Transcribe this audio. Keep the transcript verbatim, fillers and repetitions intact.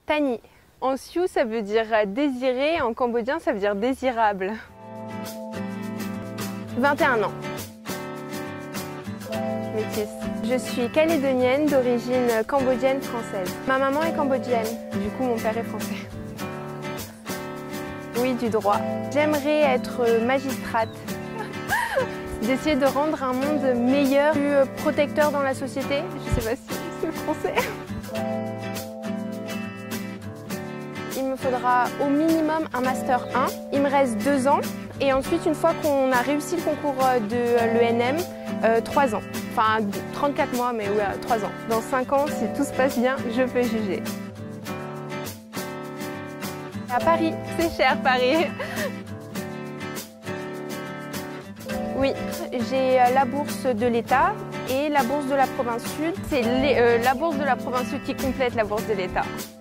Tani. En sioux, ça veut dire désiré, en cambodgien, ça veut dire désirable. vingt et un ans. Métisse. Je suis calédonienne d'origine cambodgienne française. Ma maman est cambodgienne, du coup mon père est français. Oui, du droit. J'aimerais être magistrate. D'essayer de rendre un monde meilleur, plus protecteur dans la société. Je sais pas si c'est français. Il me faudra au minimum un master un. Il me reste deux ans. Et ensuite, une fois qu'on a réussi le concours de l'E N M, euh, trois ans. Enfin, trente-quatre mois, mais ouais, trois ans. Dans cinq ans, si tout se passe bien, je peux juger. À Paris, c'est cher Paris. Oui, j'ai la bourse de l'État et la bourse de la province sud. C'est euh, la bourse de la province sud qui complète la bourse de l'État.